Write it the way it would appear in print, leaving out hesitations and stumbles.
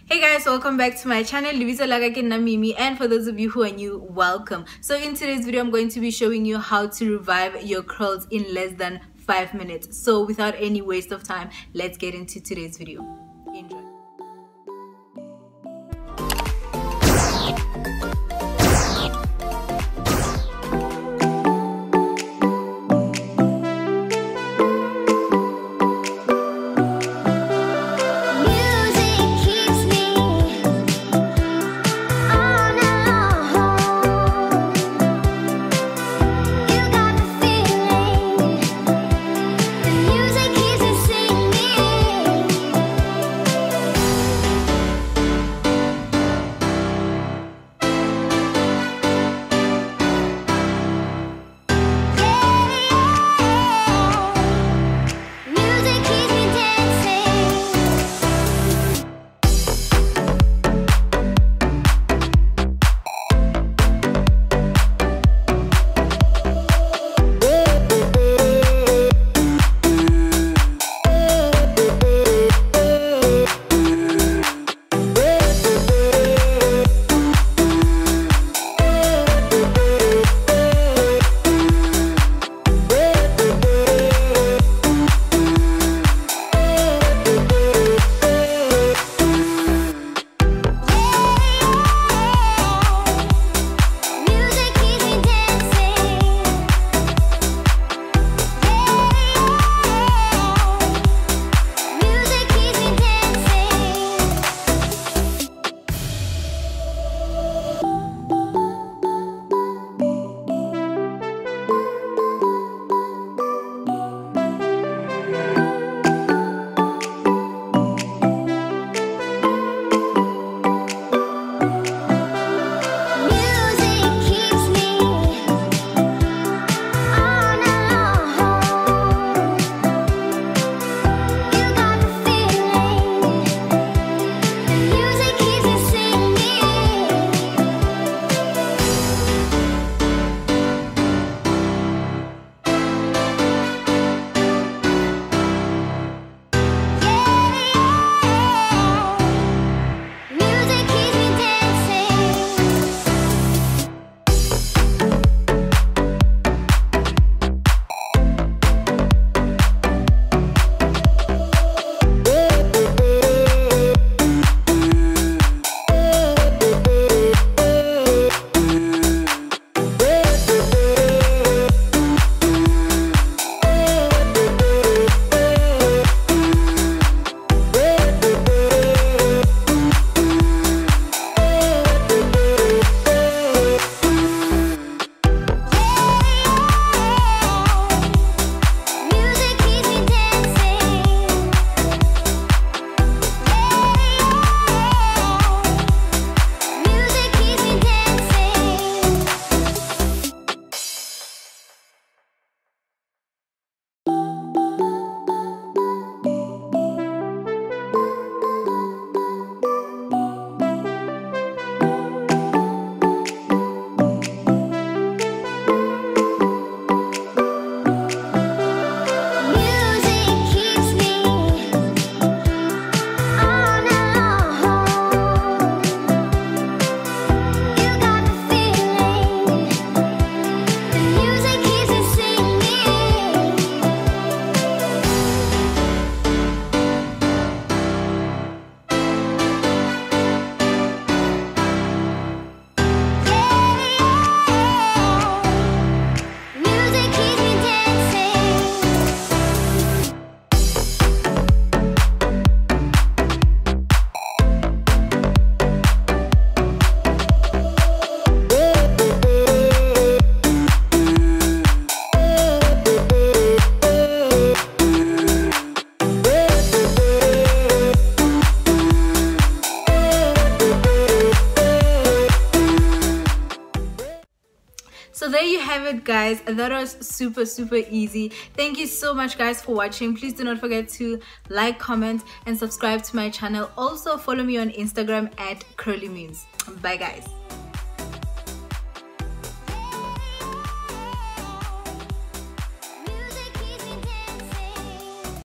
Hey guys, welcome back to my channel. Mimi, and for those of you who are new, welcome. So in today's video, I'm going to be showing you how to revive your curls in less than 5 minutes. So without any waste of time, let's get into today's video. Enjoy. So there you have it, guys. That was super easy. Thank you so much, guys, for watching. Please do not forget to like, comment, and subscribe to my channel. Also follow me on Instagram at curlymoons. Bye, guys.